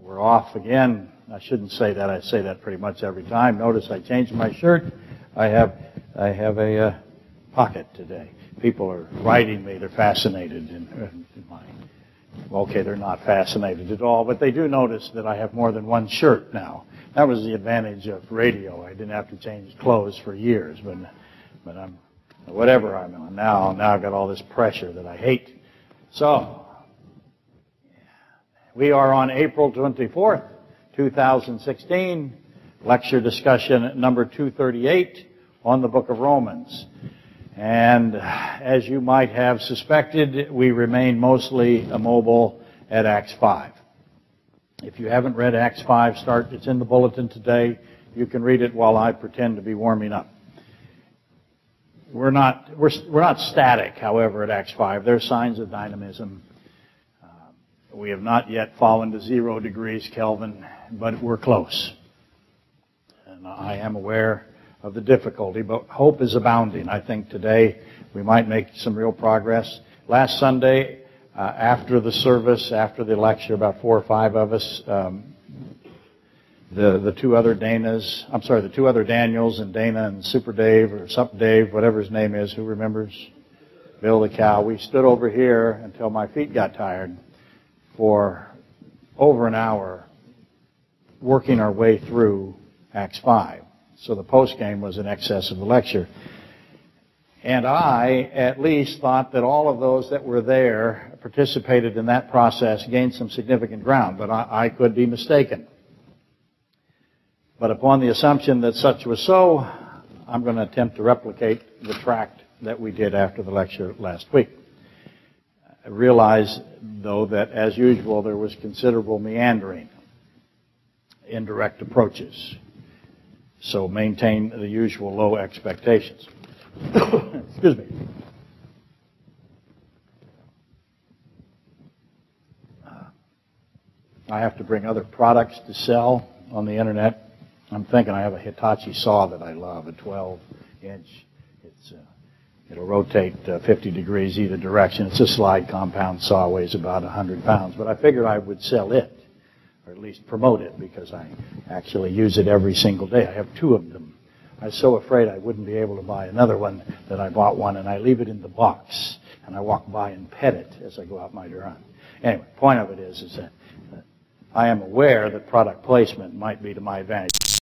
We're off again. I shouldn't say that. I say that pretty much every time. Notice I changed my shirt. I have a pocket today. People are writing me. They're fascinated in my... Okay, they're not fascinated at all, but they do notice that I have more than one shirt now. That was the advantage of radio. I didn't have to change clothes for years, but I'm whatever I'm on now I've got all this pressure that I hate. So, we are on April 24th, 2016, lecture discussion number 238 on the book of Romans. And as you might have suspected, we remain mostly immobile at Acts 5. If you haven't read Acts 5, it's in the bulletin today. You can read it while I pretend to be warming up. We're not static, however, at Acts 5. There are signs of dynamism. We have not yet fallen to 0 degrees Kelvin, but we're close. And I am aware of the difficulty, but hope is abounding. I think today we might make some real progress. Last Sunday, after the service, after the lecture, about 4 or 5 of us, the two other Daniels and Dana and Super Dave or Sup Dave, whatever his name is, who remembers? Bill the Cow. We stood over here until my feet got tired for over an hour working our way through Acts 5. So the post-game was in excess of the lecture. And I, at least, thought that all of those that were there participated in that process, gained some significant ground, but I could be mistaken. But upon the assumption that such was so, I'm going to attempt to replicate the tract that we did after the lecture last week. I realize, though, that as usual there was considerable meandering, indirect approaches. So maintain the usual low expectations. Excuse me. I have to bring other products to sell on the internet. I'm thinking I have a Hitachi saw that I love, a 12-inch. It'll rotate 50 degrees either direction. It's a slide compound saw, weighs about 100 pounds. But I figured I would sell it, or at least promote it, because I actually use it every single day. I have 2 of them. I was so afraid I wouldn't be able to buy another one that I bought one, and I leave it in the box, and I walk by and pet it as I go out my run. Anyway, point of it is that I am aware that product placement might be to my advantage.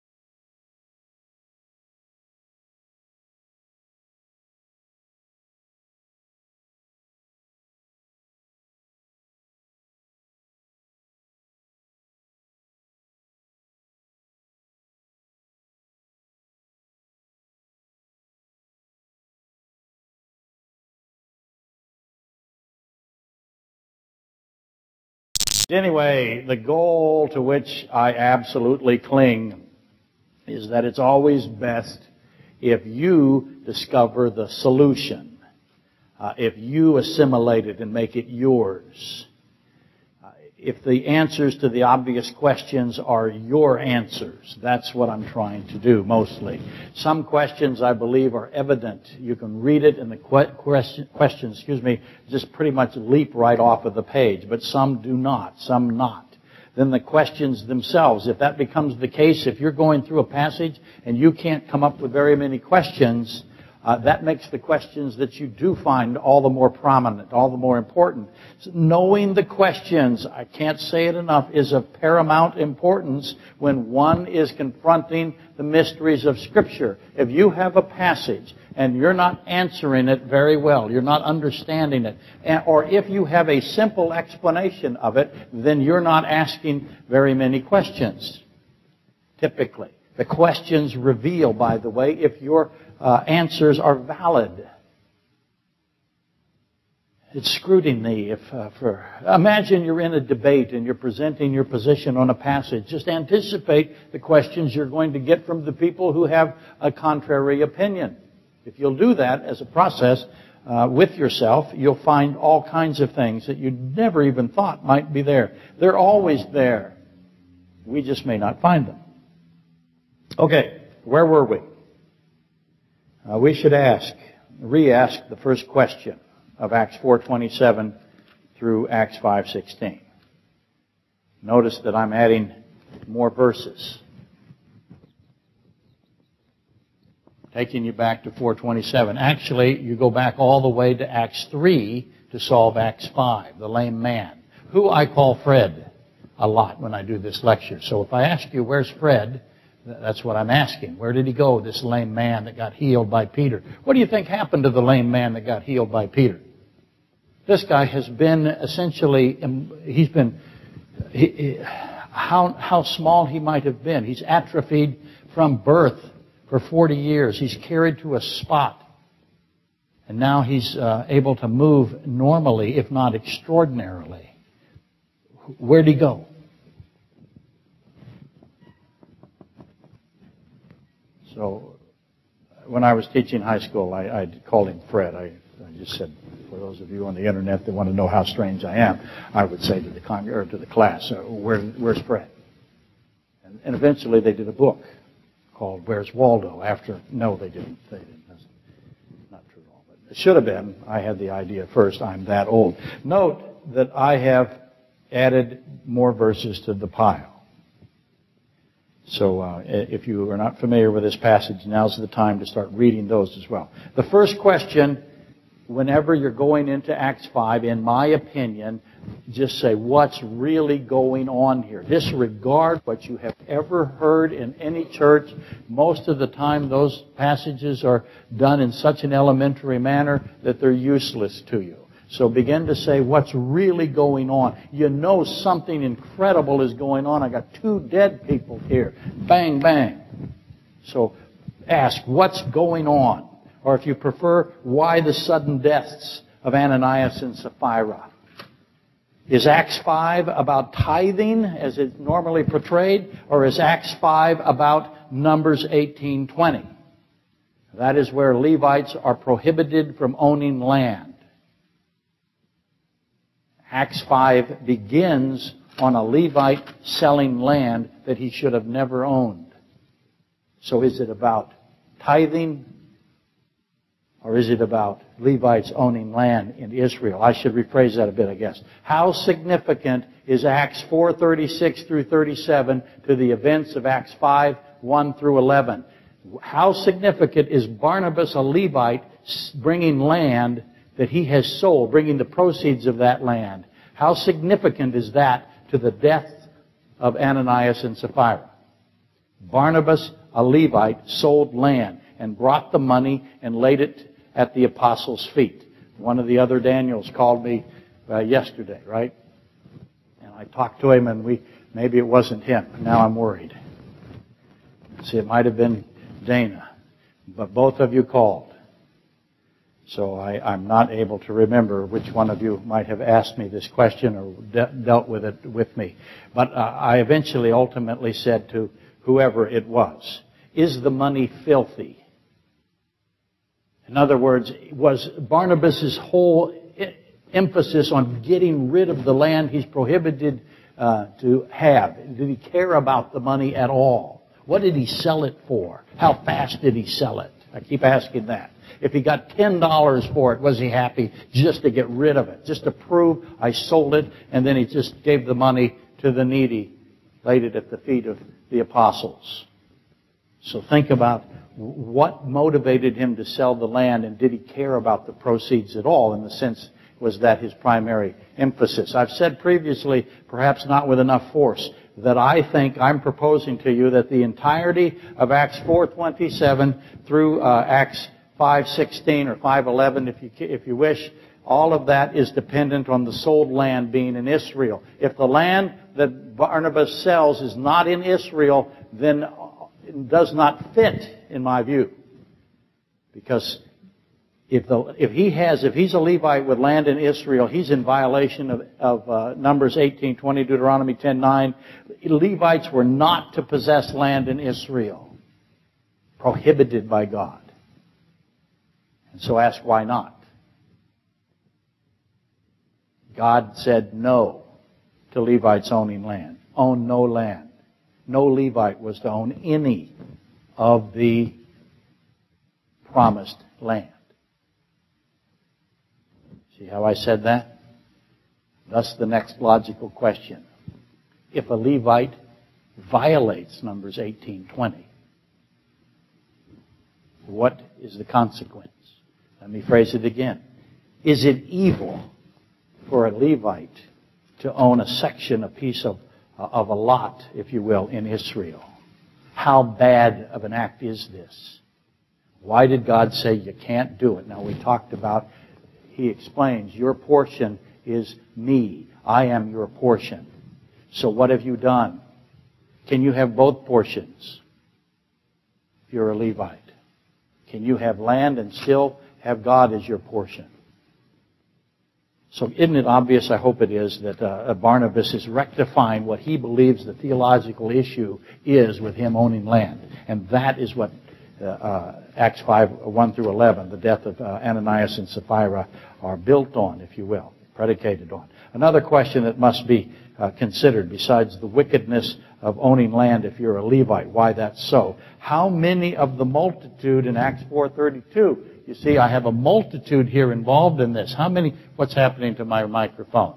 Anyway, the goal to which I absolutely cling is that it's always best if you discover the solution, if you assimilate it and make it yours. If the answers to the obvious questions are your answers, that's what I'm trying to do mostly. Some questions, I believe, are evident. You can read it and the questions, just pretty much leap right off of the page. But some do not, some not. Then the questions themselves, if that becomes the case, if you're going through a passage and you can't come up with very many questions, that makes the questions that you do find all the more prominent, all the more important. So knowing the questions, I can't say it enough, is of paramount importance when one is confronting the mysteries of Scripture. If you have a passage and you're not answering it very well, you're not understanding it, or if you have a simple explanation of it, then you're not asking very many questions, typically. The questions reveal, by the way, if your answers are valid. It's scrutiny. Imagine you're in a debate and you're presenting your position on a passage. Just anticipate the questions you're going to get from the people who have a contrary opinion. If you'll do that as a process with yourself, you'll find all kinds of things that you never even thought might be there. They're always there. We just may not find them. Okay, where were we? We should re-ask the first question of Acts 4:27 through Acts 5:16. Notice that I'm adding more verses. Taking you back to 4:27. Actually, you go back all the way to Acts 3 to solve Acts 5, the lame man, who I call Fred a lot when I do this lecture. So if I ask you, where's Fred? That's what I'm asking. Where did he go, this lame man that got healed by Peter? What do you think happened to the lame man that got healed by Peter? This guy has been essentially, how small he might have been. He's atrophied from birth for 40 years. He's carried to a spot. And now he's able to move normally, if not extraordinarily. Where'd he go? So, when I was teaching high school, I called him Fred. I just said, for those of you on the internet that want to know how strange I am, I would say to the class, where's Fred? And eventually they did a book called Where's Waldo? No, they didn't. That's not true at all. But it should have been. I had the idea first. I'm that old. Note that I have added more verses to the pile. So if you are not familiar with this passage, now's the time to start reading those as well. The first question, whenever you're going into Acts 5, in my opinion, just say, what's really going on here? Disregard what you have ever heard in any church. Most of the time, those passages are done in such an elementary manner that they're useless to you. So begin to say, what's really going on? You know something incredible is going on. I got 2 dead people here. Bang, bang. So ask, what's going on? Or if you prefer, why the sudden deaths of Ananias and Sapphira? Is Acts 5 about tithing as it's normally portrayed? Or is Acts 5 about Numbers 18:20? That is where Levites are prohibited from owning land. Acts 5 begins on a Levite selling land that he should have never owned. So is it about tithing? Or is it about Levites owning land in Israel? I should rephrase that a bit, I guess. How significant is Acts 4:36 through 37 to the events of Acts 5:1 through 11? How significant is Barnabas, a Levite, bringing land that he has sold, bringing the proceeds of that land? How significant is that to the death of Ananias and Sapphira? Barnabas, a Levite, sold land and brought the money and laid it at the apostles' feet. One of the other Daniels called me yesterday, right? And I talked to him, and maybe it wasn't him. Now I'm worried. See, it might have been Dana, but both of you called. So I'm not able to remember which one of you might have asked me this question or dealt with it with me. But I eventually ultimately said to whoever it was, is the money filthy? In other words, was Barnabas' whole emphasis on getting rid of the land he's prohibited to have? Did he care about the money at all? What did he sell it for? How fast did he sell it? I keep asking that. If he got $10 for it, was he happy just to get rid of it? Just to prove I sold it, and then he just gave the money to the needy, laid it at the feet of the apostles. So think about what motivated him to sell the land, and did he care about the proceeds at all? In the sense, was that his primary emphasis? I've said previously, perhaps not with enough force, that I think I'm proposing to you that the entirety of Acts 4:27 through Acts 5:16 or 5:11, if you wish, all of that is dependent on the sold land being in Israel. If the land that Barnabas sells is not in Israel, then it does not fit, in my view. Because if he's a Levite with land in Israel, he's in violation of Numbers 18:20, Deuteronomy 10:9. Levites were not to possess land in Israel, prohibited by God. And so ask why not. God said no to Levites owning land. Own no land. No Levite was to own any of the promised land. See how I said that? Thus the next logical question. if a Levite violates Numbers 18:20? What is the consequence? Let me phrase it again. Is it evil for a Levite to own a section, a piece of a lot, if you will, in Israel? How bad of an act is this? Why did God say you can't do it? Now we talked about, he explains, your portion is me. I am your portion. So what have you done? Can you have both portions if you're a Levite? Can you have land and still have God as your portion? So isn't it obvious, I hope it is, that Barnabas is rectifying what he believes the theological issue is with him owning land. And that is what Acts 5:1 through 11, the death of Ananias and Sapphira, are built on, if you will, predicated on. Another question that must be considered, besides the wickedness of owning land if you're a Levite, why that's so. How many of the multitude in Acts 4:32? You see, I have a multitude here involved in this. How many? What's happening to my microphone?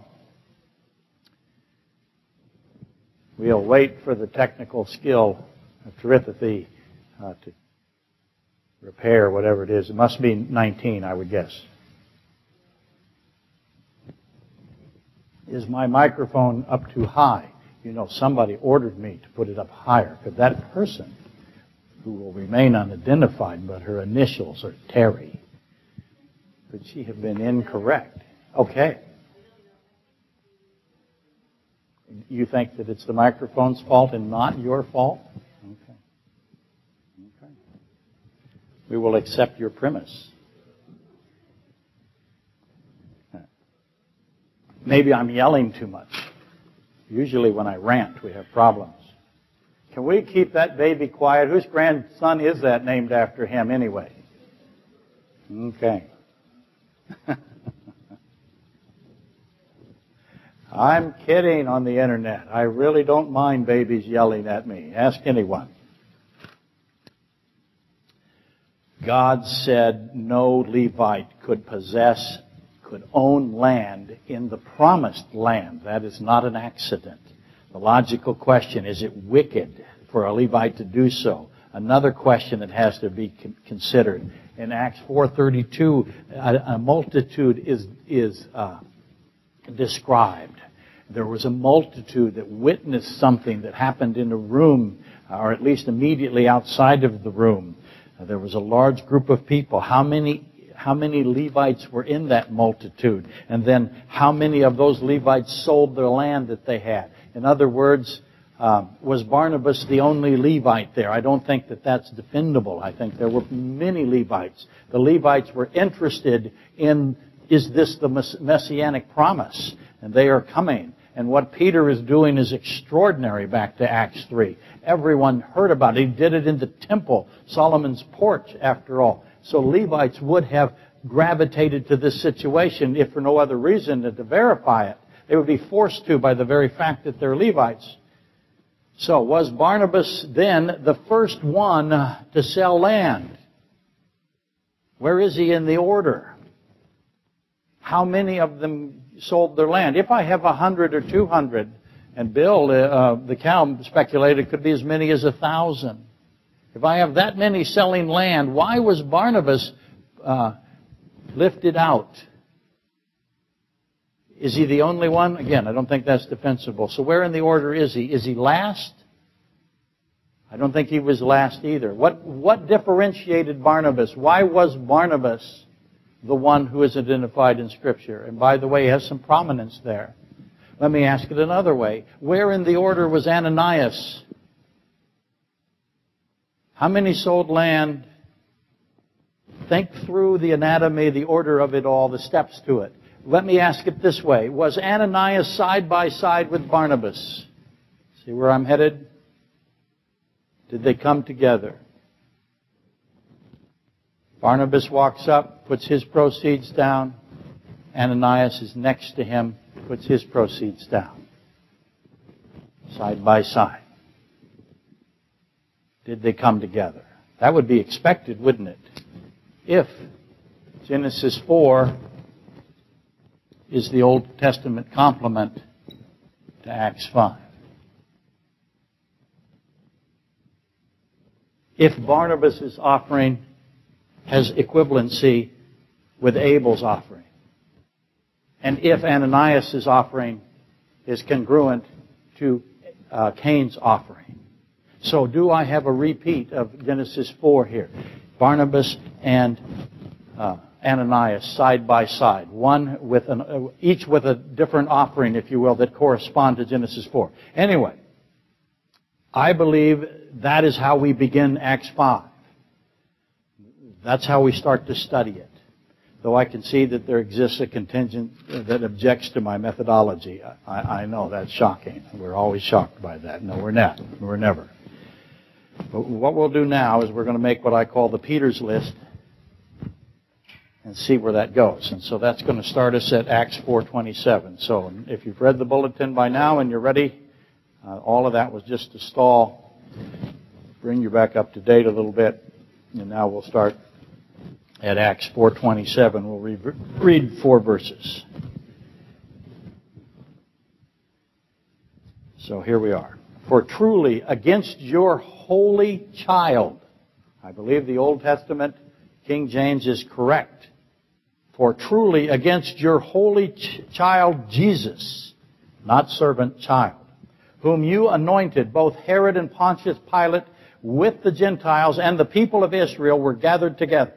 We'll wait for the technical skill of telepathy to repair whatever it is. It must be 19, I would guess. Is my microphone up too high? You know, somebody ordered me to put it up higher. Could that person, who will remain unidentified, but her initials are Terry, could she have been incorrect? Okay. You think that it's the microphone's fault and not your fault? Okay. Okay. We will accept your premise. Maybe I'm yelling too much. Usually when I rant, we have problems. Can we keep that baby quiet? Whose grandson is that named after him anyway? Okay. I'm kidding on the internet. I really don't mind babies yelling at me. Ask anyone. God said no Levite could own land in the promised land. That is not an accident. The logical question, is it wicked for a Levite to do so? Another question that has to be considered. In Acts 4:32, a multitude is described. There was a multitude that witnessed something that happened in a room, or at least immediately outside of the room. There was a large group of people. How many Levites were in that multitude? And then how many of those Levites sold their land that they had? In other words, was Barnabas the only Levite there? I don't think that that's defendable. I think there were many Levites. The Levites were interested in, is this the messianic promise? And they are coming. And what Peter is doing is extraordinary back to Acts 3. Everyone heard about it. He did it in the temple, Solomon's porch, after all. So Levites would have gravitated to this situation, if for no other reason than to verify it. They would be forced to by the very fact that they're Levites. So was Barnabas then the first one to sell land? Where is he in the order? How many of them sold their land? If I have 100 or 200, and Bill, the cow speculated, could be as many as 1,000. If I have that many selling land, why was Barnabas lifted out? Is he the only one? Again, I don't think that's defensible. So where in the order is he? Is he last? I don't think he was last either. What differentiated Barnabas? Why was Barnabas the one who is identified in Scripture? And by the way, he has some prominence there. Let me ask it another way. Where in the order was Ananias? How many sold land? Think through the anatomy, the order of it all, the steps to it. Let me ask it this way. Was Ananias side by side with Barnabas? See where I'm headed? Did they come together? Barnabas walks up, puts his proceeds down. Ananias is next to him, puts his proceeds down. Side by side. Did they come together? That would be expected, wouldn't it? If Genesis 4 is the Old Testament complement to Acts 5. if Barnabas' offering has equivalency with Abel's offering, and if Ananias' offering is congruent to Cain's offering. So do I have a repeat of Genesis 4 here? Barnabas and Ananias side by side, one with each with a different offering, if you will, that correspond to Genesis 4. Anyway, I believe that is how we begin Acts 5. That's how we start to study it. Though I can see that there exists a contingent that objects to my methodology. I know that's shocking. We're always shocked by that. No, we're not. We're never. But what we'll do now is we're going to make what I call the Peter's list and see where that goes. And so that's going to start us at Acts 4:27. So if you've read the bulletin by now and you're ready, all of that was just to stall, bring you back up to date a little bit. And now we'll start at Acts 4:27. We'll read 4 verses. So here we are. For truly against your holy child, I believe the Old Testament King James is correct. For truly against your holy child Jesus, not servant, child, whom you anointed, both Herod and Pontius Pilate with the Gentiles and the people of Israel were gathered together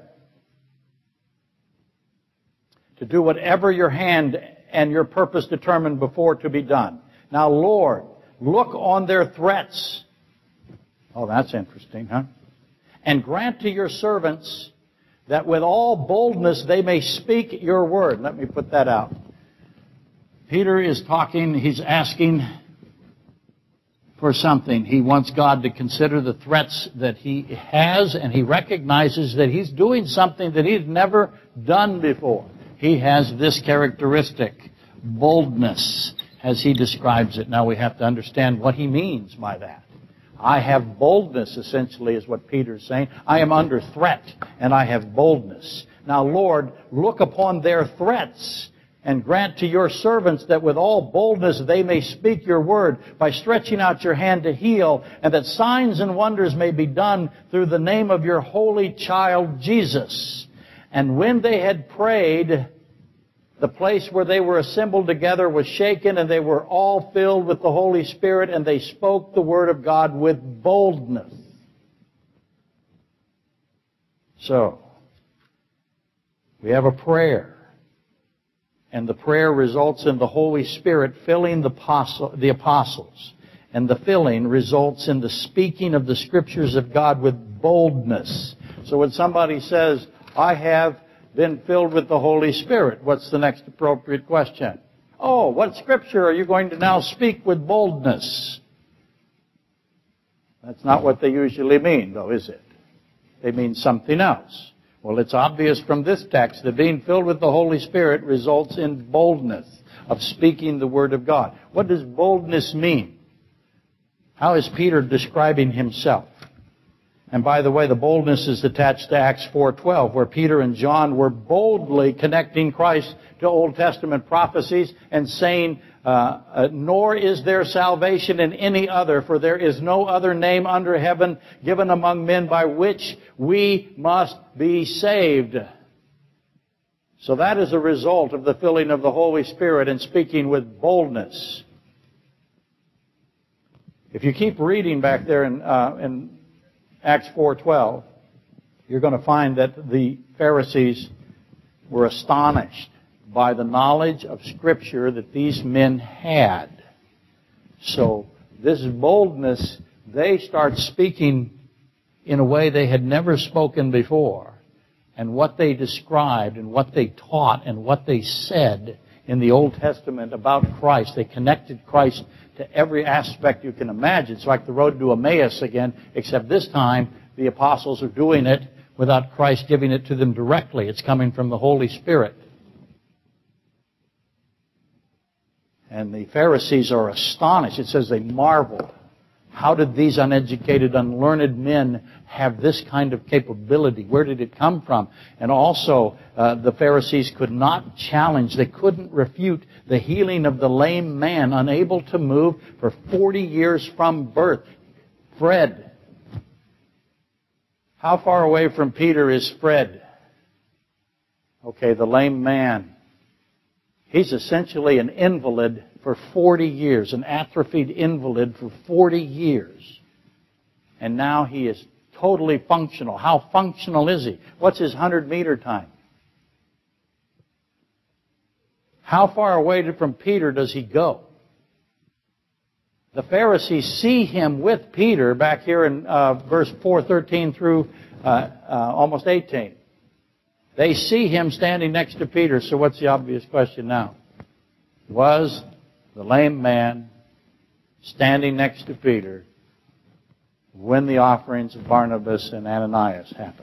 to do whatever your hand and your purpose determined before to be done. Now, Lord, look on their threats. Oh, that's interesting, huh? And grant to your servants that with all boldness they may speak your word. Let me put that out. Peter is talking, he's asking for something. He wants God to consider the threats that he has, and he recognizes that he's doing something that he's never done before. He has this characteristic, boldness, as he describes it. Now we have to understand what he means by that. I have boldness, essentially, is what Peter's saying. I am under threat, and I have boldness. Now, Lord, look upon their threats and grant to your servants that with all boldness they may speak your word by stretching out your hand to heal, and that signs and wonders may be done through the name of your holy child Jesus. And when they had prayed, the place where they were assembled together was shaken, and they were all filled with the Holy Spirit, and they spoke the word of God with boldness. So, we have a prayer. And the prayer results in the Holy Spirit filling the apostles. And the filling results in the speaking of the Scriptures of God with boldness. So when somebody says, I have been filled with the Holy Spirit, what's the next appropriate question? Oh, what Scripture are you going to now speak with boldness? That's not what they usually mean, though, is it? They mean something else. Well, it's obvious from this text that being filled with the Holy Spirit results in boldness of speaking the Word of God. What does boldness mean? How is Peter describing himself? And by the way, the boldness is attached to Acts 4:12, where Peter and John were boldly connecting Christ to Old Testament prophecies and saying, nor is there salvation in any other, for there is no other name under heaven given among men by which we must be saved. So that is a result of the filling of the Holy Spirit and speaking with boldness. If you keep reading back there in Acts 4:12, you're going to find that the Pharisees were astonished by the knowledge of Scripture that these men had. So this boldness, they start speaking in a way they had never spoken before. And what they described and what they taught and what they said in the Old Testament about Christ, they connected Christ to every aspect you can imagine. It's like the road to Emmaus again, except this time the apostles are doing it without Christ giving it to them directly. It's coming from the Holy Spirit. And the Pharisees are astonished. It says they marveled. How did these uneducated, unlearned men have this kind of capability? Where did it come from? And also, the Pharisees could not challenge, they couldn't refute the healing of the lame man, unable to move for 40 years from birth. Fred. How far away from Peter is Fred? Okay, the lame man. He's essentially an invalid for 40 years, an atrophied invalid for 40 years. And now he is totally functional. How functional is he? What's his 100-meter time? How far away from Peter does he go? The Pharisees see him with Peter back here in verse 4:13 through almost 18. They see him standing next to Peter. So what's the obvious question now? Was the lame man standing next to Peter when the offerings of Barnabas and Ananias happened?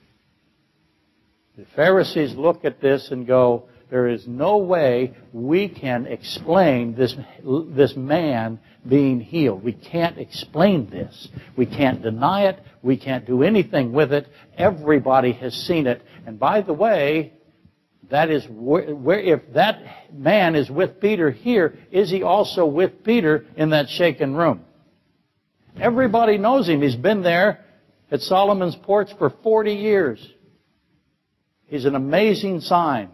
The Pharisees look at this and go, there is no way we can explain this man being healed. We can't explain this. We can't deny it. We can't do anything with it. Everybody has seen it. And by the way, that is where if that man is with Peter here, is he also with Peter in that shaken room? Everybody knows him. He's been there at Solomon's porch for 40 years. He's an amazing sign.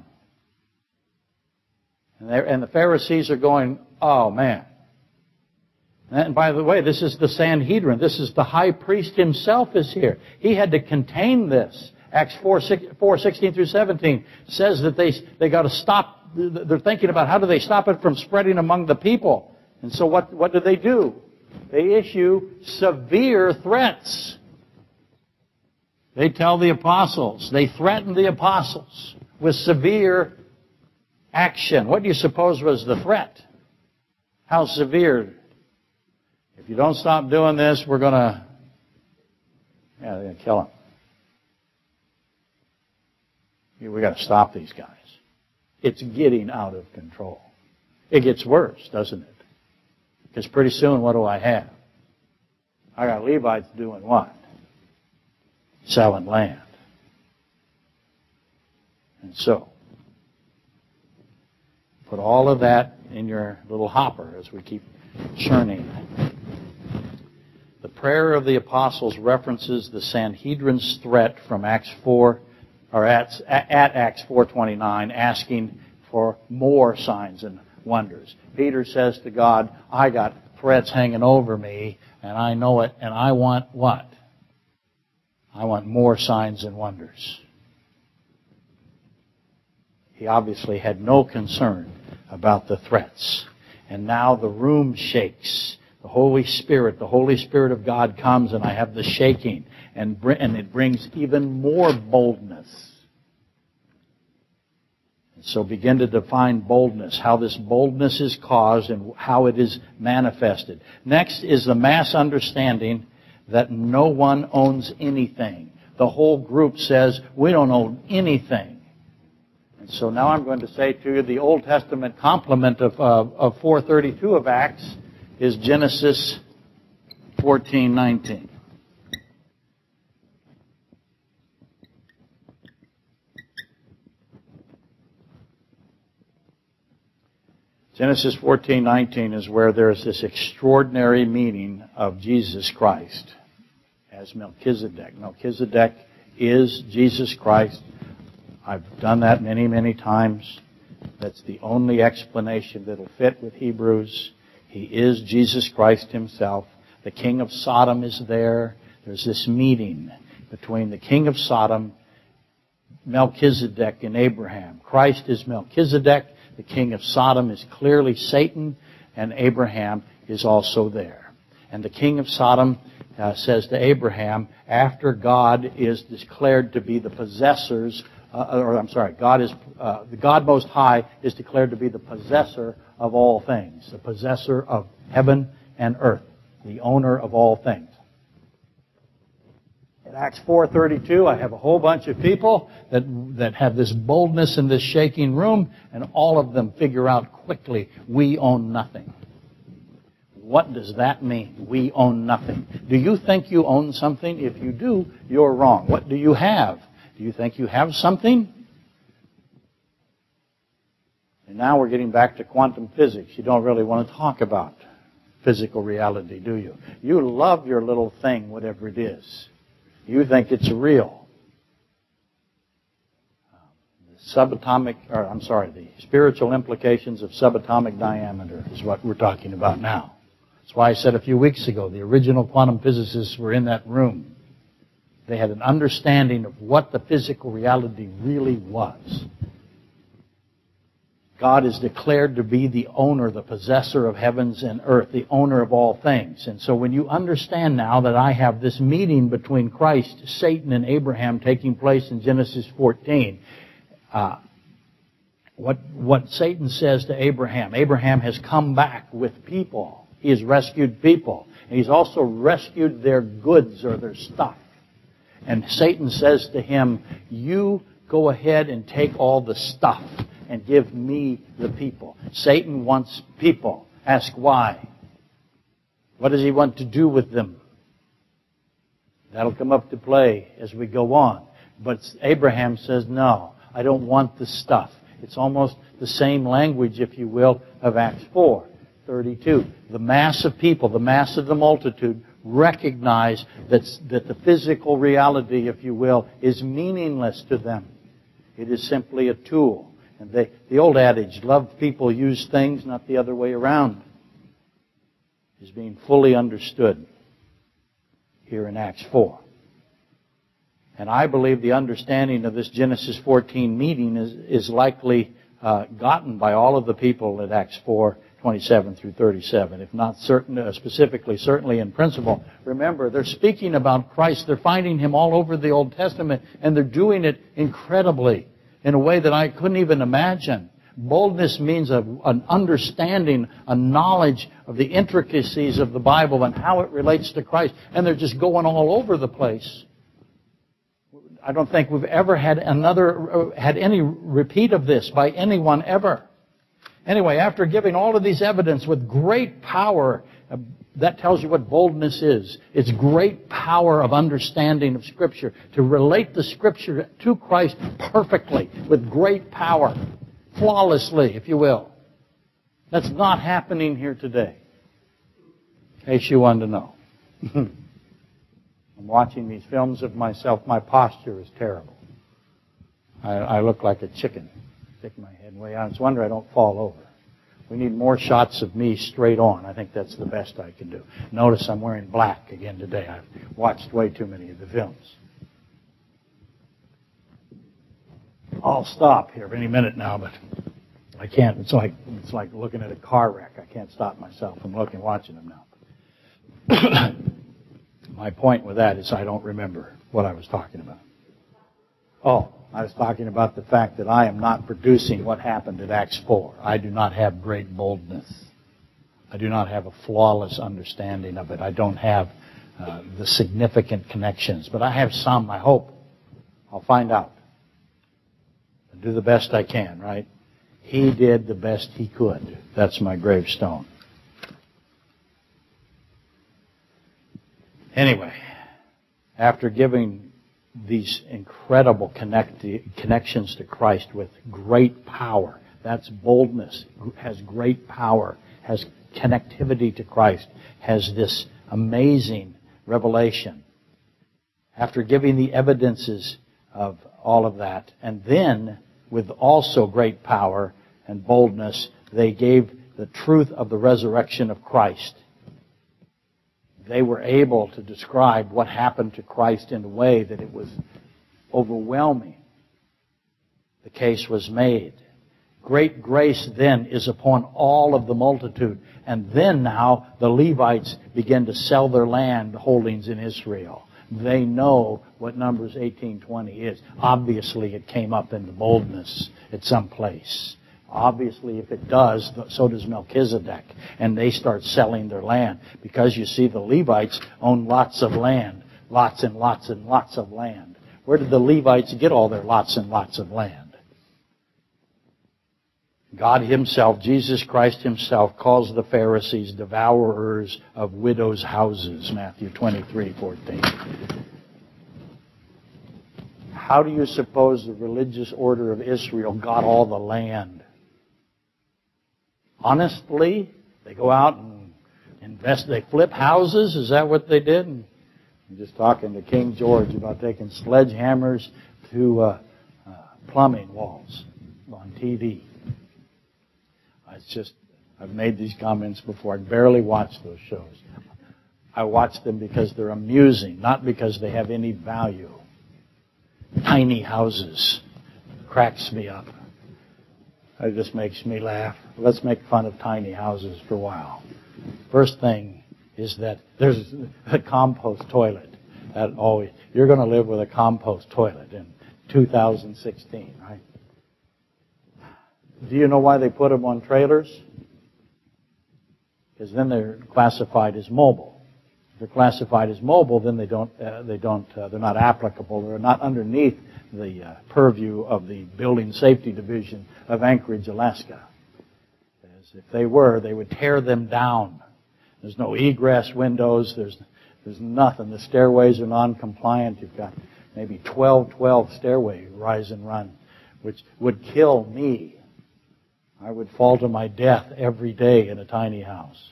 And the Pharisees are going, oh man. And by the way, this is the Sanhedrin. This is the high priest himself is here. He had to contain this. Acts 4:16 through 17 says that they got to stop. They're thinking about how do they stop it from spreading among the people. And so what do? They issue severe threats. They tell the apostles. They threaten the apostles with severe action. What do you suppose was the threat? How severe? If you don't stop doing this, they're going to kill him. We got to stop these guys. It's getting out of control. It gets worse, doesn't it? Because pretty soon, what do I have? I got Levites doing what? Selling land. And so, put all of that in your little hopper as we keep churning. The prayer of the apostles references the Sanhedrin's threat from Acts 4, or at Acts 4:29, asking for more signs and wonders. Peter says to God, I got threats hanging over me, and I know it, and I want what? I want more signs and wonders. He obviously had no concern about the threats. And now the room shakes. The Holy Spirit of God comes, and I have the shaking. And it brings even more boldness. And so begin to define boldness, how this boldness is caused and how it is manifested. Next is the mass understanding that no one owns anything. The whole group says, we don't own anything. And so now I'm going to say to you, the Old Testament complement of 4:32 of Acts is Genesis 14:19. Genesis 14:19 is where there is this extraordinary meaning of Jesus Christ as Melchizedek. Melchizedek is Jesus Christ. I've done that many, many times. That's the only explanation that will fit with Hebrews. He is Jesus Christ himself. The king of Sodom is there. There's this meeting between the king of Sodom, Melchizedek, and Abraham. Christ is Melchizedek. The king of Sodom is clearly Satan, and Abraham is also there. And the king of Sodom says to Abraham, after God is declared to be the possessors, God Most High is declared to be the possessor of all things, the possessor of heaven and earth, the owner of all things. In Acts 4:32, I have a whole bunch of people that have this boldness in this shaking room, and all of them figure out quickly, we own nothing. What does that mean? We own nothing. Do you think you own something? If you do, you're wrong. What do you have? Do you think you have something? And now we're getting back to quantum physics. You don't really want to talk about physical reality, do you? You love your little thing, whatever it is. You think it's real. The spiritual implications of subatomic diameter is what we're talking about now. That's why I said a few weeks ago, the original quantum physicists were in that room. They had an understanding of what the physical reality really was. God is declared to be the owner, the possessor of heavens and earth, the owner of all things. And so when you understand now that I have this meeting between Christ, Satan, and Abraham taking place in Genesis 14, what Satan says to Abraham has come back with people. He has rescued people. And he's also rescued their goods or their stuff. And Satan says to him, you go ahead and take all the stuff and give me the people. Satan wants people. Ask why. What does he want to do with them? That'll come up to play as we go on. But Abraham says, no, I don't want the stuff. It's almost the same language, if you will, of Acts 4:32. The mass of people, the mass of the multitude, recognize that the physical reality, if you will, is meaningless to them. It is simply a tool. And the old adage, love people, use things, not the other way around, is being fully understood here in Acts 4. And I believe the understanding of this Genesis 14 meeting is likely gotten by all of the people at Acts 4:27 through 37. If not specifically, certainly in principle. Remember, they're speaking about Christ. They're finding Him all over the Old Testament, and they're doing it incredibly, in a way that I couldn't even imagine. Boldness means an understanding, a knowledge of the intricacies of the Bible and how it relates to Christ. And they're just going all over the place. I don't think we've ever had any repeat of this by anyone ever. Anyway, after giving all of these evidence with great power, that tells you what boldness is. It's great power of understanding of Scripture, to relate the Scripture to Christ perfectly, with great power, flawlessly, if you will. That's not happening here today, in case you wanted to know. I'm watching these films of myself. My posture is terrible. I look like a chicken. Stick my head way out. It's a wonder I don't fall over. We need more shots of me straight on. I think that's the best I can do. Notice I'm wearing black again today. I've watched way too many of the films. I'll stop here any minute now, but I can't. It's like looking at a car wreck. I can't stop myself from watching them now. My point with that is I don't remember what I was talking about. Oh, I was talking about the fact that I am not producing what happened at Acts 4. I do not have great boldness. I do not have a flawless understanding of it. I don't have the significant connections. But I have some, I hope. I'll find out. I'll do the best I can, right? He did the best he could. That's my gravestone. Anyway, after giving these incredible connections to Christ with great power, that's boldness, has great power, has connectivity to Christ, has this amazing revelation. After giving the evidences of all of that, and then with also great power and boldness, they gave the truth of the resurrection of Christ. They were able to describe what happened to Christ in a way that it was overwhelming. The case was made. Great grace then is upon all of the multitude. And then now the Levites begin to sell their land holdings in Israel. They know what Numbers 18:20 is. Obviously it came up in the boldness at some place. Obviously, if it does, so does Melchizedek. And they start selling their land. Because, you see, the Levites own lots of land. Lots and lots and lots of land. Where did the Levites get all their lots and lots of land? God Himself, Jesus Christ Himself, calls the Pharisees devourers of widows' houses. Matthew 23:14. How do you suppose the religious order of Israel got all the land? Honestly, they go out and invest, they flip houses, is that what they did? I'm just talking to King George about taking sledgehammers to plumbing walls on TV. I've made these comments before. I barely watch those shows. I watch them because they're amusing, not because they have any value. Tiny houses cracks me up. It just makes me laugh. Let's make fun of tiny houses for a while. First thing is that there's a compost toilet. You're going to live with a compost toilet in 2016, right? Do you know why they put them on trailers? Because then they're classified as mobile. If they're classified as mobile, then they're not applicable. They're not underneath the purview of the Building Safety Division of Anchorage, Alaska. As if they were, they would tear them down. There's no egress windows. There's nothing. The stairways are non-compliant. You've got maybe 12 stairway rise and run, which would kill me. I would fall to my death every day in a tiny house.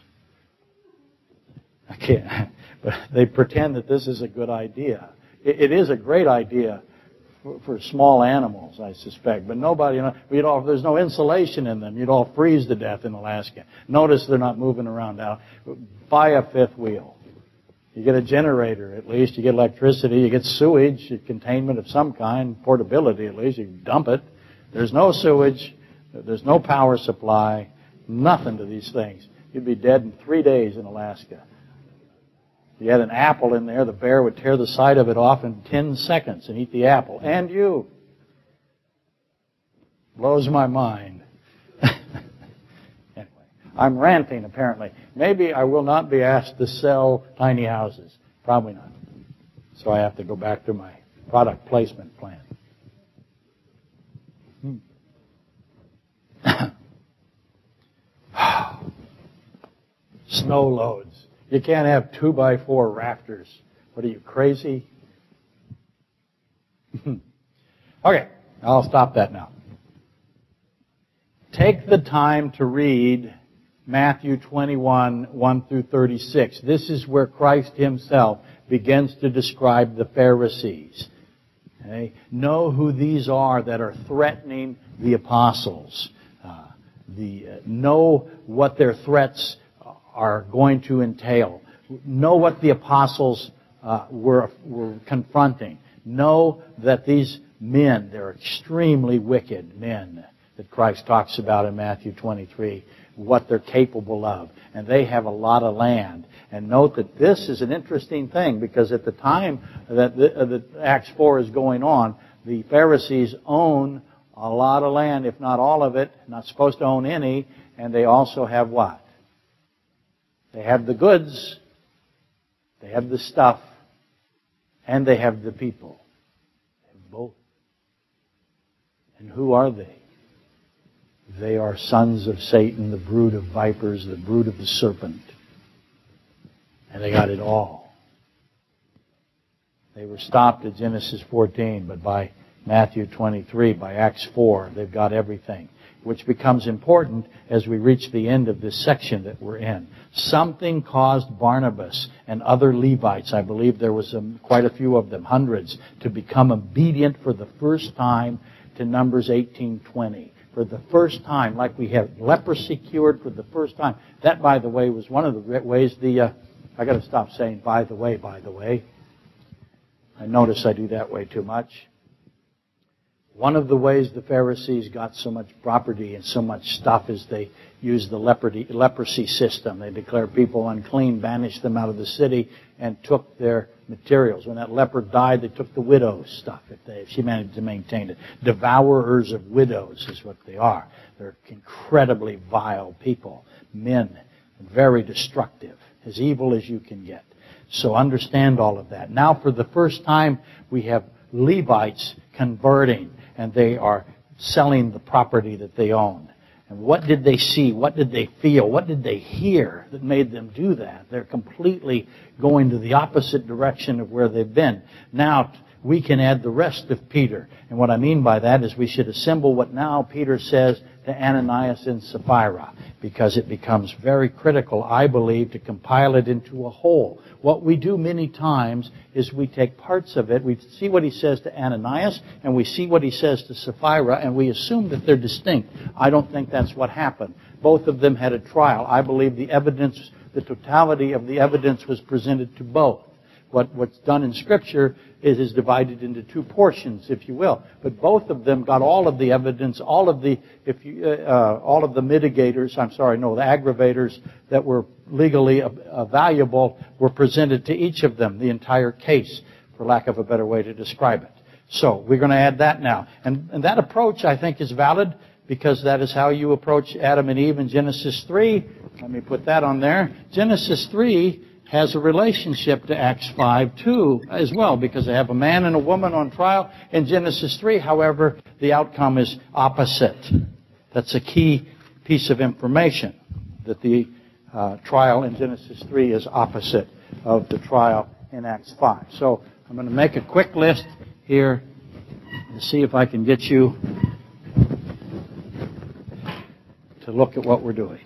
I can't. But they pretend that this is a good idea. It is a great idea for small animals, I suspect. But there's no insulation in them. You'd all freeze to death in Alaska. Notice they're not moving around now. Buy a fifth wheel. You get a generator at least. You get electricity. You get sewage, containment of some kind, portability at least. You can dump it. There's no sewage. There's no power supply. Nothing to these things. You'd be dead in 3 days in Alaska. If you had an apple in there, the bear would tear the side of it off in 10 seconds and eat the apple. And you. Blows my mind. Anyway, I'm ranting apparently. Maybe I will not be asked to sell tiny houses. Probably not. So I have to go back to my product placement plan. Snow loads. You can't have 2x4 rafters. What are you, crazy? Okay, I'll stop that now. Take the time to read Matthew 21, 1 through 36. This is where Christ himself begins to describe the Pharisees. Okay? Know who these are that are threatening the apostles. Know what their threats are going to entail. Know what the apostles were confronting. Know that these men, they're extremely wicked men that Christ talks about in Matthew 23, what they're capable of. And they have a lot of land. And note that this is an interesting thing, because at the time that Acts 4 is going on, the Pharisees own a lot of land, if not all of it, not supposed to own any, and they also have what? They have the goods, they have the stuff, and they have the people. They have both. And who are they? They are sons of Satan, the brood of vipers, the brood of the serpent. And they got it all. They were stopped at Genesis 14, but by Matthew 23, by Acts 4, they've got everything, which becomes important as we reach the end of this section that we're in. Something caused Barnabas and other Levites, I believe there was quite a few of them, hundreds, to become obedient for the first time to Numbers 18:20. For the first time, like we have leprosy cured for the first time. That, by the way, was one of the ways I got to stop saying, by the way. I notice I do that way too much. One of the ways the Pharisees got so much property and so much stuff is they used the leprosy system. They declared people unclean, banished them out of the city, and took their materials. When that leper died, they took the widow's stuff, if she managed to maintain it. Devourers of widows is what they are. They're incredibly vile people. Men, very destructive, as evil as you can get. So understand all of that. Now, for the first time, we have Levites converting, and they are selling the property that they own. And what did they see? What did they feel? What did they hear that made them do that? They're completely going to the opposite direction of where they've been. Now, we can add the rest of Peter. And what I mean by that is we should assemble what now Peter says to Ananias and Sapphira, because it becomes very critical, I believe, to compile it into a whole. What we do many times is we take parts of it, we see what he says to Ananias, and we see what he says to Sapphira, and we assume that they're distinct. I don't think that's what happened. Both of them had a trial. I believe the evidence, the totality of the evidence was presented to both. What's done in Scripture is divided into two portions, if you will. But both of them got all of the evidence, all of the mitigators, the aggravators that were legally valuable were presented to each of them, the entire case, for lack of a better way to describe it. So we're going to add that now. And that approach, I think, is valid because that is how you approach Adam and Eve in Genesis 3. Let me put that on there. Genesis 3 has a relationship to Acts 5 too, as well, because they have a man and a woman on trial. In Genesis 3, however, the outcome is opposite. That's a key piece of information, that the trial in Genesis 3 is opposite of the trial in Acts 5. So I'm going to make a quick list here and see if I can get you to look at what we're doing.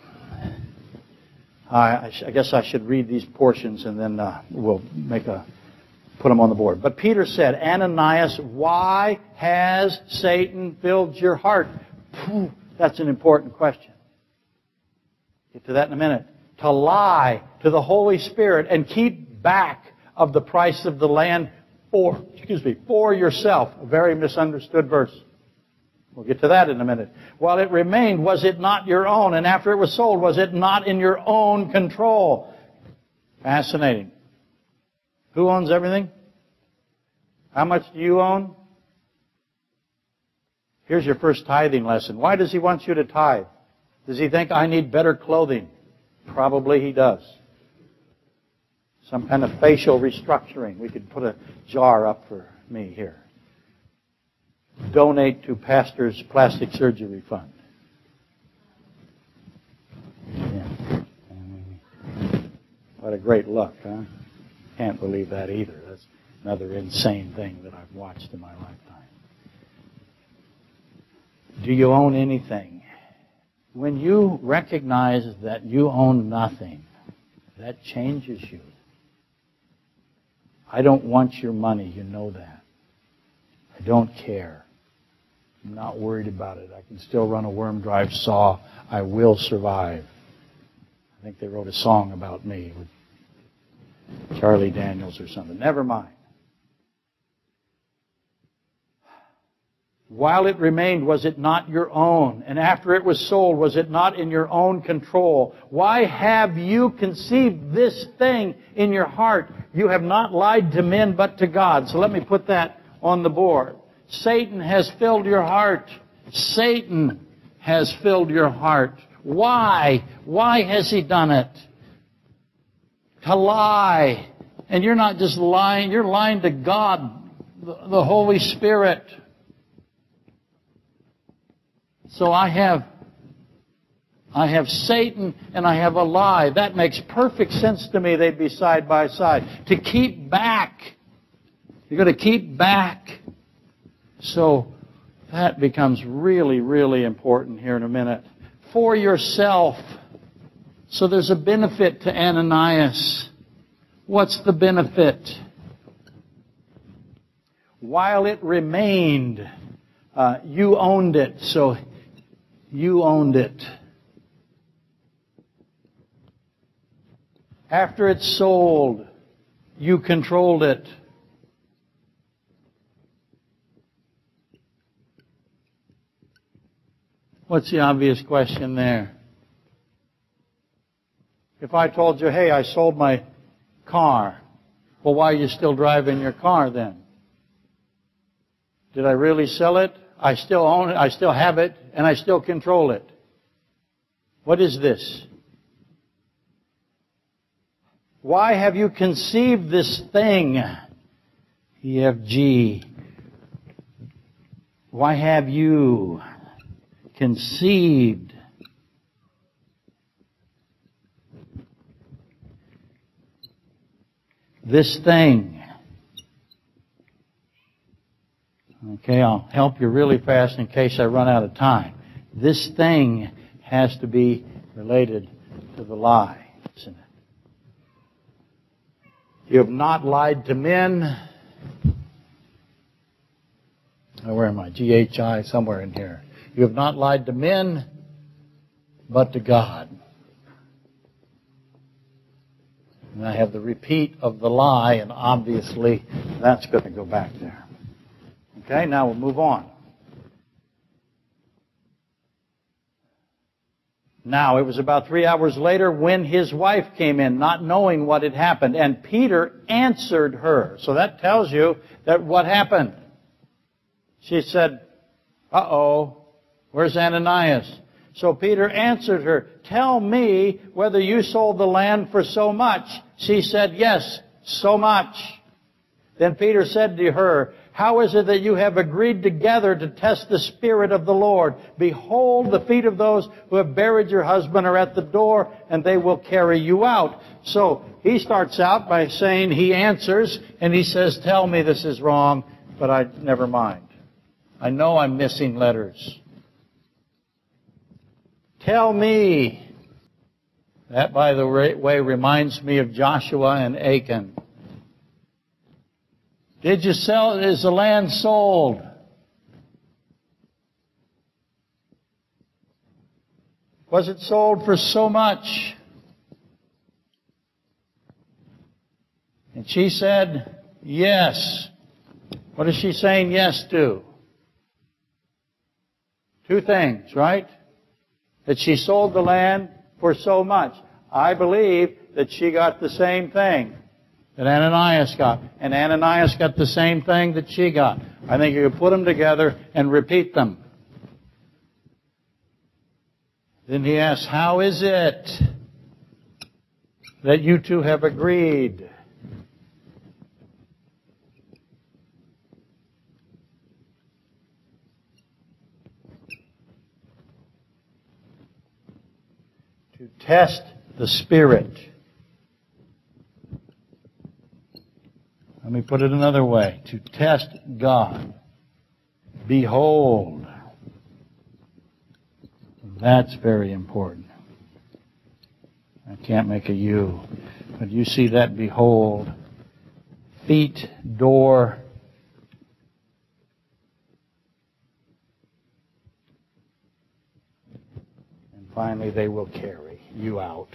I guess I should read these portions and then we'll put them on the board. But Peter said, Ananias, why has Satan filled your heart? That's an important question. Get to that in a minute. To lie to the Holy Spirit and keep back of the price of the land for yourself. A very misunderstood verse. We'll get to that in a minute. While it remained, was it not your own? And after it was sold, was it not in your own control? Fascinating. Who owns everything? How much do you own? Here's your first tithing lesson. Why does he want you to tithe? Does he think I need better clothing? Probably he does. Some kind of facial restructuring. We could put a jar up for me here. Donate to pastor's plastic surgery fund. Yeah. What a great look, huh? Can't believe that either. That's another insane thing that I've watched in my lifetime. Do you own anything? When you recognize that you own nothing, that changes you. I don't want your money, you know that. I don't care. I'm not worried about it. I can still run a worm drive saw. I will survive. I think they wrote a song about me with Charlie Daniels or something. Never mind. While it remained, was it not your own? And after it was sold, was it not in your own control? Why have you conceived this thing in your heart? You have not lied to men but to God. So let me put that on the board. Satan has filled your heart. Satan has filled your heart. Why? Why has he done it? To lie. And you're not just lying, you're lying to God, the Holy Spirit. So I have Satan and I have a lie. That makes perfect sense to me. They'd be side by side. To keep back. You're going to keep back. So that becomes really, really important here in a minute. For yourself. So there's a benefit to Ananias. What's the benefit? While it remained, you owned it. So you owned it. After it's sold, you controlled it. What's the obvious question there? If I told you, hey, I sold my car, well, why are you still driving your car then? Did I really sell it? I still own it, I still have it, and I still control it. What is this? Why have you conceived this thing? EFG. Why have you conceived this thing? Okay, I'll help you really fast in case I run out of time. This thing has to be related to the lie, isn't it? You have not lied to men. Where am I? GHI, somewhere in here. You have not lied to men, but to God. And I have the repeat of the lie, and obviously that's going to go back there. Okay, now we'll move on. Now, it was about 3 hours later when his wife came in, not knowing what had happened, and Peter answered her. So that tells you that what happened. She said, uh-oh, where's Ananias? So Peter answered her, tell me whether you sold the land for so much. She said, yes, so much. Then Peter said to her, how is it that you have agreed together to test the Spirit of the Lord? Behold, the feet of those who have buried your husband are at the door, and they will carry you out. So he starts out by saying, he answers, and he says, tell me this is wrong, but never mind. I know I'm missing letters. Tell me. That, by the way, reminds me of Joshua and Achan. Did you sell? Is the land sold? Was it sold for so much? And she said, yes. What is she saying yes to? Two things, right? That she sold the land for so much. I believe that she got the same thing that Ananias got. And Ananias got the same thing that she got. I think you could put them together and repeat them. Then he asks, how is it that you two have agreed? To test the Spirit. Let me put it another way. To test God. Behold. That's very important. I can't make a U. But you see that behold. Feet, door. And finally they will carry you out.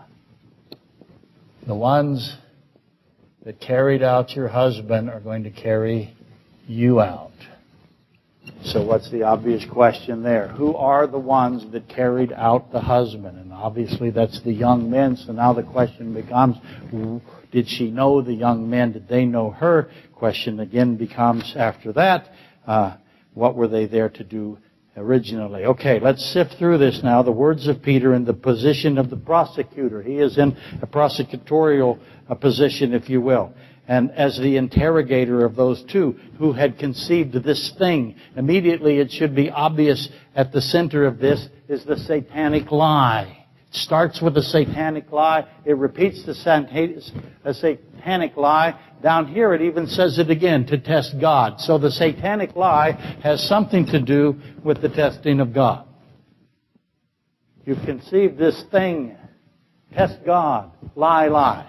The ones that carried out your husband are going to carry you out. So what's the obvious question there? Who are the ones that carried out the husband? And obviously that's the young men. So now the question becomes, did she know the young men? Did they know her? Question again becomes after that, what were they there to do originally? Okay, let's sift through this now. The words of Peter in the position of the prosecutor. He is in a prosecutorial position, if you will. And as the interrogator of those two who had conceived this thing, immediately it should be obvious at the center of this is the satanic lie. It starts with a satanic lie. It repeats the satanic lie. Down here it even says it again, to test God. So the satanic lie has something to do with the testing of God. You've conceived this thing. Test God. Lie, lie.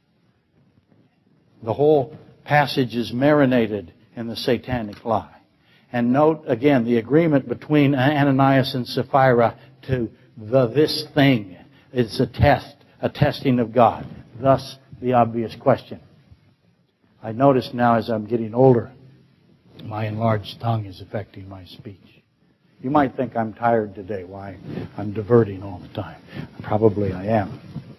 The whole passage is marinated in the satanic lie. And note, again, the agreement between Ananias and Sapphira to this thing. It's a test, a testing of God. Thus, the obvious question. I notice now as I'm getting older, my enlarged tongue is affecting my speech. You might think I'm tired today. Why? I'm diverting all the time. Probably I am.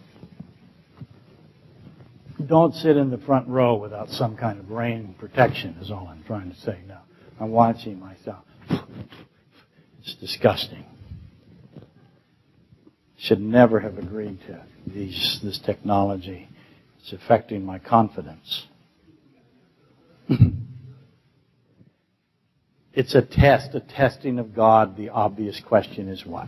Don't sit in the front row without some kind of rain protection is all I'm trying to say now. I'm watching myself. It's disgusting. Should never have agreed to this technology. It's affecting my confidence. It's a test, a testing of God. The obvious question is what?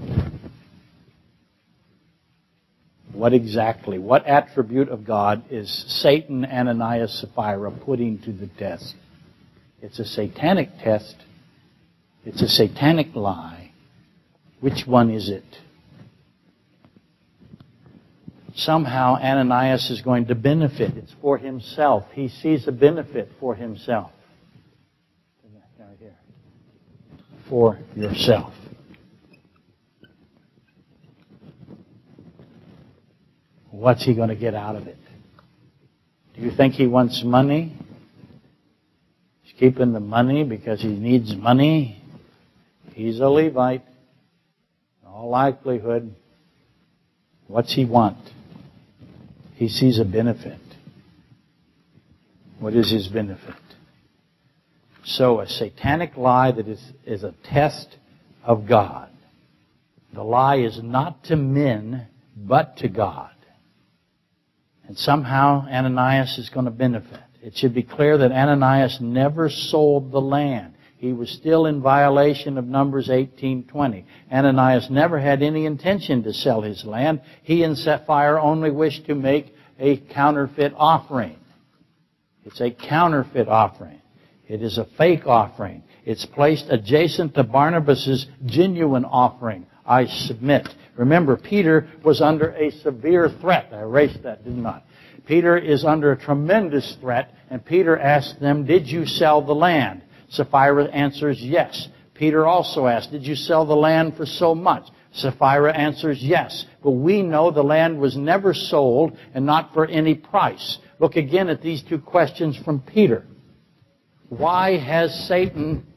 What exactly, what attribute of God is Satan, Ananias, Sapphira putting to the test? It's a satanic test. It's a satanic lie. Which one is it? Somehow Ananias is going to benefit. It's for himself. He sees a benefit for himself. Right here. For yourself. What's he going to get out of it? Do you think he wants money? He's keeping the money because he needs money. He's a Levite. In all likelihood, what's he want? He sees a benefit. What is his benefit? So a satanic lie that is a test of God. The lie is not to men, but to God. And somehow Ananias is going to benefit. It should be clear that Ananias never sold the land. He was still in violation of Numbers 18:20. Ananias never had any intention to sell his land. He and Sapphira only wished to make a counterfeit offering. It's a counterfeit offering. It is a fake offering. It's placed adjacent to Barnabas' genuine offering, I submit. Remember, Peter was under a severe threat. I erased that, didn't I? Peter is under a tremendous threat, and Peter asked them, did you sell the land? Sapphira answers yes. Peter also asked, did you sell the land for so much? Sapphira answers yes. But we know the land was never sold and not for any price. Look again at these two questions from Peter. Why has Satan...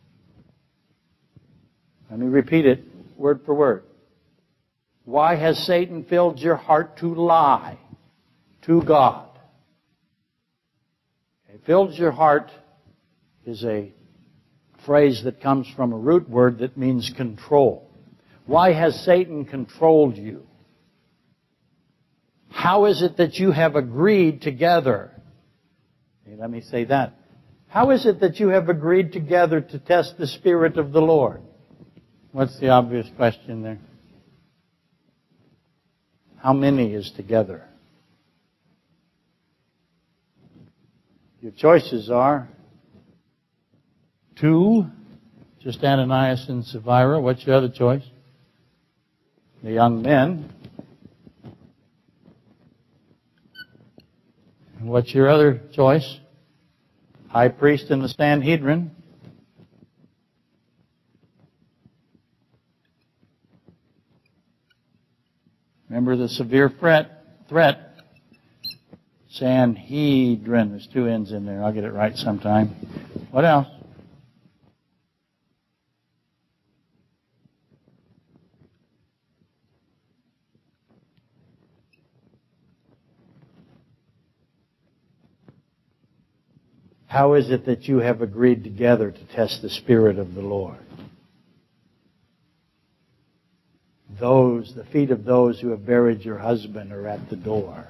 Let me repeat it word for word. Why has Satan filled your heart to lie to God? Okay, filled your heart is a phrase that comes from a root word that means control. Why has Satan controlled you? How is it that you have agreed together? Okay, let me say that. How is it that you have agreed together to test the Spirit of the Lord? What's the obvious question there? How many is together? Your choices are 2, just Ananias and Sapphira. What's your other choice? The young men. And what's your other choice? High priest and the Sanhedrin. Remember the severe threat. Sanhedrin. There's 2 N's in there. I'll get it right sometime. What else? How is it that you have agreed together to test the Spirit of the Lord? The feet of those who have buried your husband are at the door.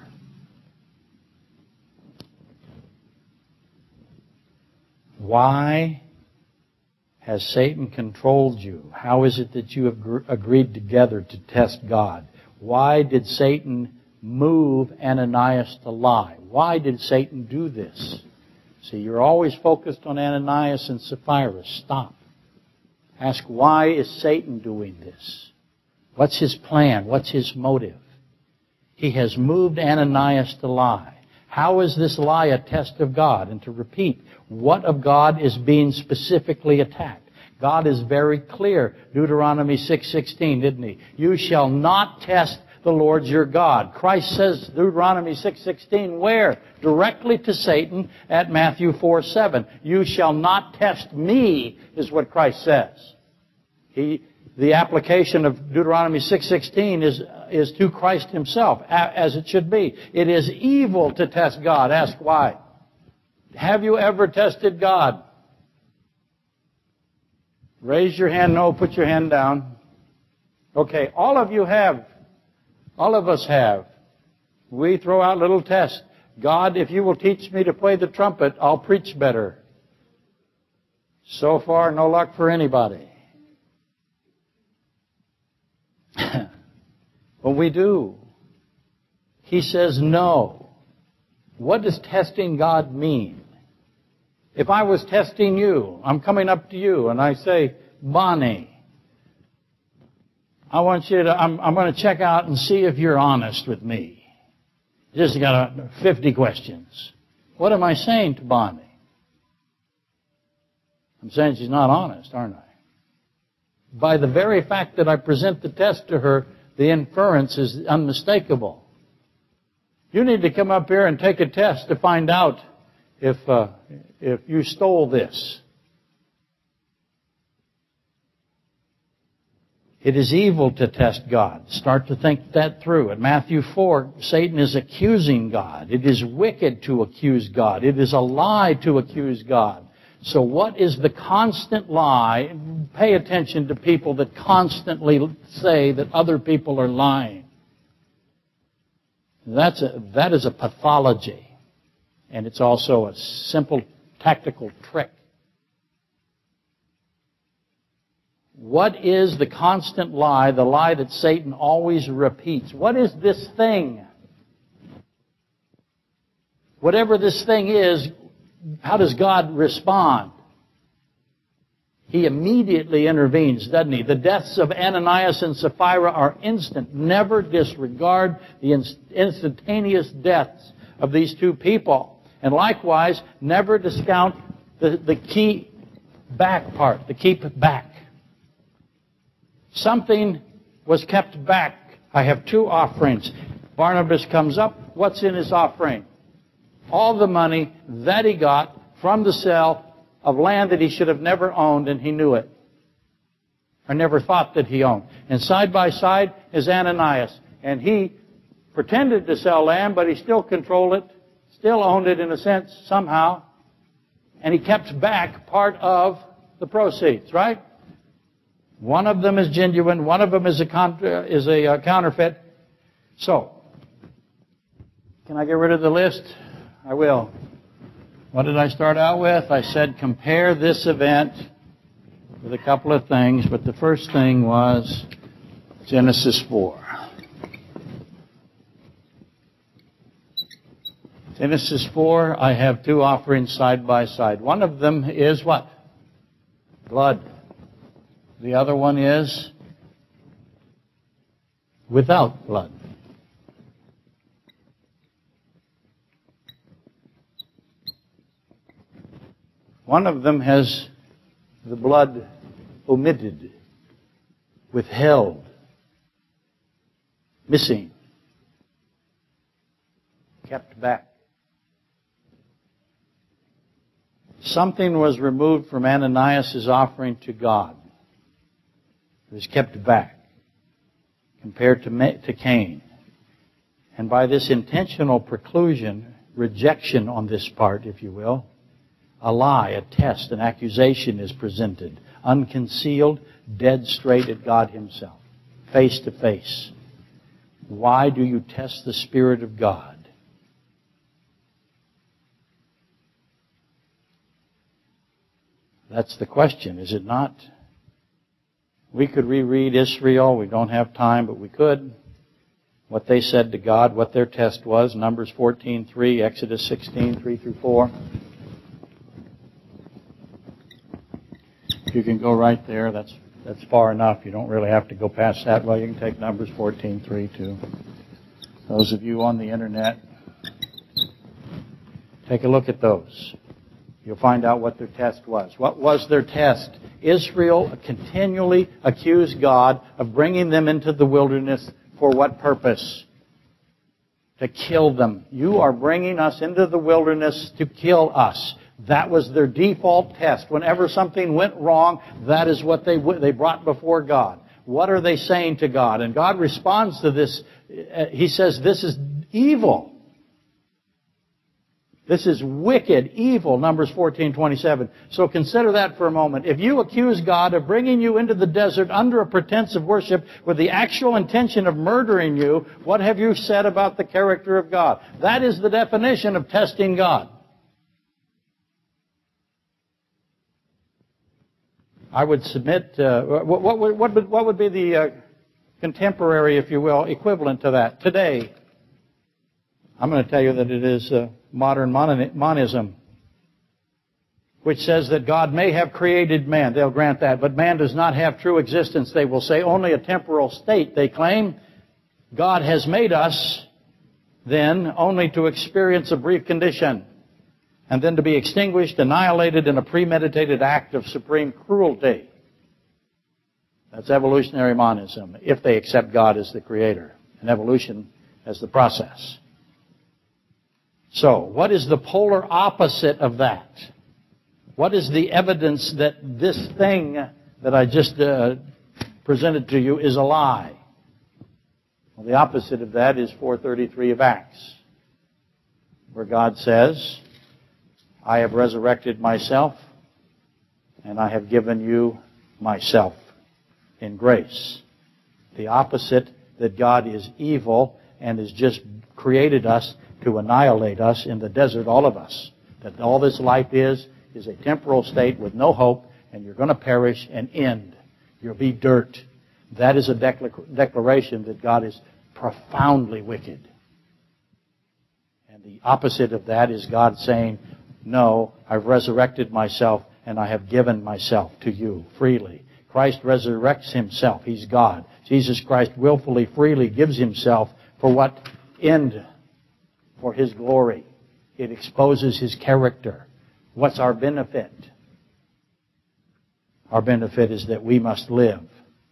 Why has Satan controlled you? How is it that you have agreed together to test God? Why did Satan move Ananias to lie? Why did Satan do this? See, you're always focused on Ananias and Sapphira. Stop. Ask, why is Satan doing this? What's his plan? What's his motive? He has moved Ananias to lie. How is this lie a test of God? And to repeat, what of God is being specifically attacked? God is very clear. Deuteronomy 6:16, didn't he? You shall not test the Lord your God. Christ says, Deuteronomy 6:16, where? Directly to Satan at Matthew 4:7. You shall not test me, is what Christ says. The application of Deuteronomy 6:16 is to Christ himself, as it should be. It is evil to test God. Ask why. Have you ever tested God? Raise your hand. No, put your hand down. Okay, all of you have. All of us have. We throw out little tests. God, if you will teach me to play the trumpet, I'll preach better. So far, no luck for anybody. But we do. He says no. What does testing God mean? If I was testing you, I'm coming up to you and I say, Bonnie, I'm going to check out and see if you're honest with me. Just got 50 questions. What am I saying to Bonnie? I'm saying she's not honest, aren't I? By the very fact that I present the test to her, the inference is unmistakable. You need to come up here and take a test to find out if you stole this. It is evil to test God. Start to think that through. In Matthew 4, Satan is accusing God. It is wicked to accuse God. It is a lie to accuse God. So what is the constant lie? Pay attention to people that constantly say that other people are lying. That is a pathology. And it's also a simple tactical trick. What is the constant lie, the lie that Satan always repeats? What is this thing? Whatever this thing is, how does God respond? He immediately intervenes, doesn't he? The deaths of Ananias and Sapphira are instant. Never disregard the instantaneous deaths of these two people. And likewise, never discount the keep back part, the keep back. Something was kept back. I have two offerings. Barnabas comes up. What's in his offering? All the money that he got from the sale of land that he should have never owned, and he knew it. Or never thought that he owned. And side by side is Ananias. And he pretended to sell land, but he still controlled it, still owned it in a sense, somehow. And he kept back part of the proceeds, right? One of them is genuine. One of them is a counterfeit. So, can I get rid of the list? I will. What did I start out with? I said compare this event with a couple of things, but the first thing was Genesis 4. Genesis 4, I have two offerings side by side. One of them is what? Blood. The other one is without blood. One of them has the blood omitted, withheld, missing, kept back. Something was removed from Ananias' offering to God. It was kept back compared to Cain. And by this intentional preclusion, rejection on this part, if you will, a lie, a test, an accusation is presented, unconcealed, dead straight at God Himself, face to face. Why do you test the Spirit of God? That's the question, is it not? We could reread Israel. We don't have time, but we could. What they said to God, what their test was. Numbers 14:3, Exodus 16:3-4. If you can go right there, that's far enough. You don't really have to go past that. Well, you can take Numbers 14:3 too. Those of you on the internet, take a look at those. You'll find out what their test was. What was their test? Israel continually accused God of bringing them into the wilderness for what purpose? To kill them. You are bringing us into the wilderness to kill us. That was their default test. Whenever something went wrong, that is what they brought before God. What are they saying to God? And God responds to this. He says, this is evil. This is wicked, evil, Numbers 14:27. So consider that for a moment. If you accuse God of bringing you into the desert under a pretense of worship with the actual intention of murdering you, what have you said about the character of God? That is the definition of testing God. I would submit, what would be the contemporary, if you will, equivalent to that today? I'm going to tell you that it is modern monism. which says that God may have created man. They'll grant that. But man does not have true existence, they will say. Only a temporal state, they claim. God has made us, then, only to experience a brief condition, and then to be extinguished, annihilated in a premeditated act of supreme cruelty. That's evolutionary monism, if they accept God as the creator, and evolution as the process. So, what is the polar opposite of that? What is the evidence that this thing that I just presented to you is a lie? Well, the opposite of that is 4:33 of Acts, where God says, I have resurrected myself, and I have given you myself in grace. The opposite, that God is evil and has just created us to annihilate us in the desert, all of us. That all this life is a temporal state with no hope, and you're going to perish and end. You'll be dirt. That is a declaration that God is profoundly wicked. And the opposite of that is God saying, no, I've resurrected myself and I have given myself to you freely. Christ resurrects himself. He's God. Jesus Christ willfully, freely gives himself for what end? For his glory. It exposes his character. What's our benefit? Our benefit is that we must live.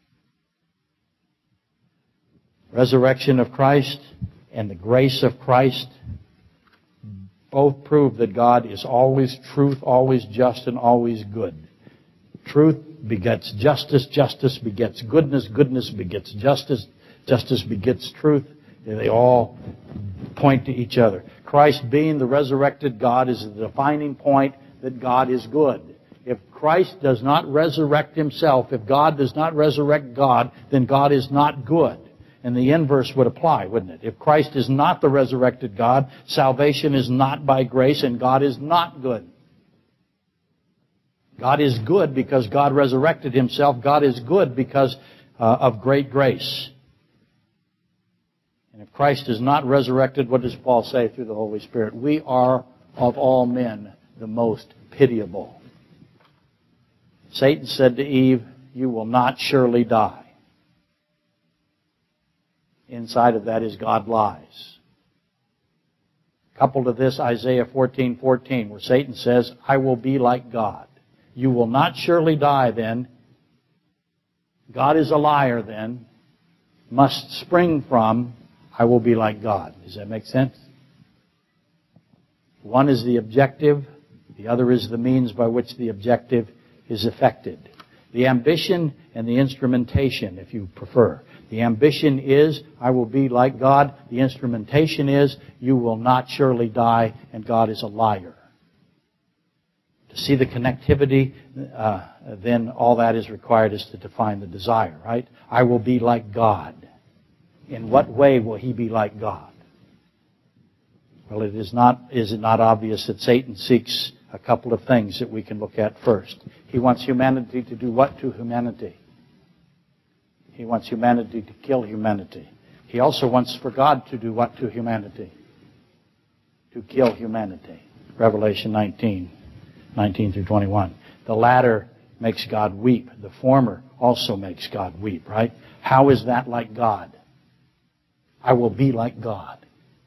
Resurrection of Christ and the grace of Christ both prove that God is always truth, always just, and always good. Truth begets justice, justice begets goodness, goodness begets justice, justice begets truth. They all point to each other. Christ being the resurrected God is the defining point that God is good. If Christ does not resurrect himself, if God does not resurrect God, then God is not good. And the inverse would apply, wouldn't it? If Christ is not the resurrected God, salvation is not by grace, and God is not good. God is good because God resurrected himself. God is good because of great grace. And if Christ is not resurrected, what does Paul say through the Holy Spirit? We are, of all men, the most pitiable. Satan said to Eve, you will not surely die. Inside of that is God lies. Coupled to this, Isaiah 14:14, where Satan says, I will be like God. You will not surely die then. God is a liar then. Must spring from, I will be like God. Does that make sense? One is the objective. The other is the means by which the objective is effected. The ambition and the instrumentation, if you prefer. The ambition is, I will be like God. The instrumentation is, you will not surely die, and God is a liar. To see the connectivity, then all that is required is to define the desire, right? I will be like God. In what way will he be like God? Well, is it not obvious that Satan seeks a couple of things that we can look at first? He wants humanity to do what to humanity? He wants humanity to kill humanity. He also wants for God to do what to humanity? To kill humanity. Revelation 19 through 21. The latter makes God weep. The former also makes God weep, right? How is that like God? I will be like God.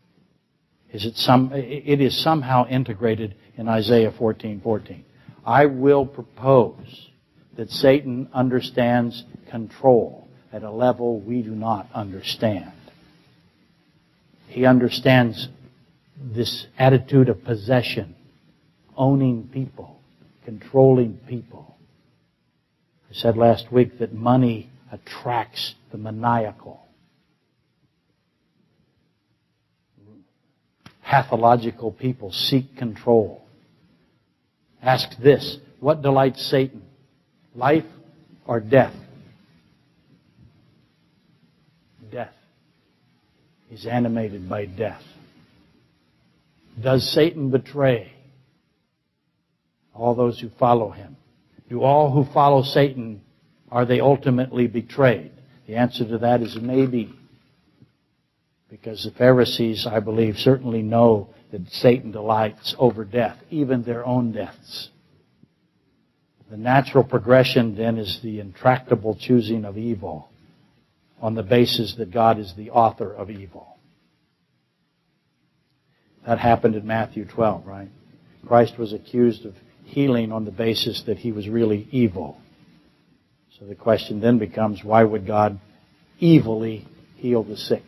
It is somehow integrated in Isaiah 14:14. I will propose that Satan understands control at a level we do not understand. He understands this attitude of possession, owning people, controlling people. I said last week that money attracts the maniacal. Pathological people seek control. Ask this, what delights Satan? Life or death? Death. He's animated by death. Does Satan betray all those who follow him? Do all who follow Satan, are they ultimately betrayed? The answer to that is maybe. Because the Pharisees, I believe, certainly know that Satan delights over death, even their own deaths. The natural progression then is the intractable choosing of evil on the basis that God is the author of evil. That happened in Matthew 12, right? Christ was accused of healing on the basis that he was really evil. So the question then becomes, why would God evilly heal the sick?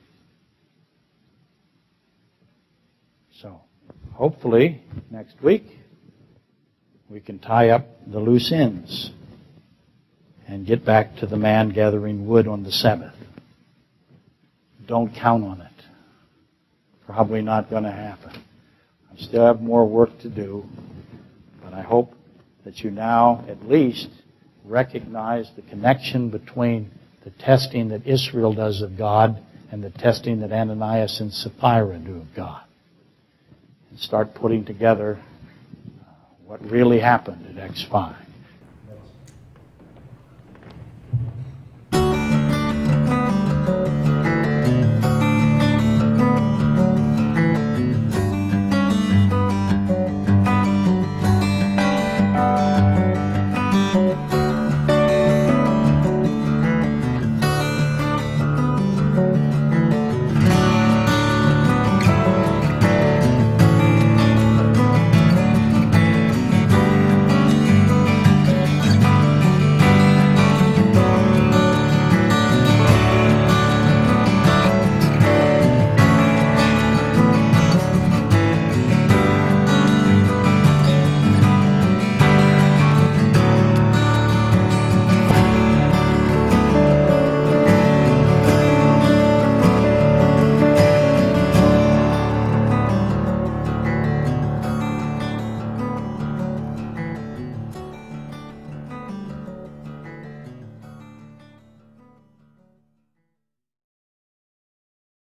So, hopefully, next week, we can tie up the loose ends and get back to the man gathering wood on the Sabbath. Don't count on it. Probably not going to happen. I still have more work to do, but I hope that you now at least recognize the connection between the testing that Israel does of God and the testing that Ananias and Sapphira do of God. And start putting together what really happened at Acts 5.